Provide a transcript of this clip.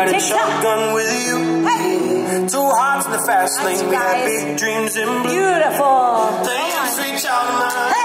riding shotgun with you. Hey. 2 hearts in the fast lane. We had big dreams in blue. Beautiful. Playing sweet child of mine.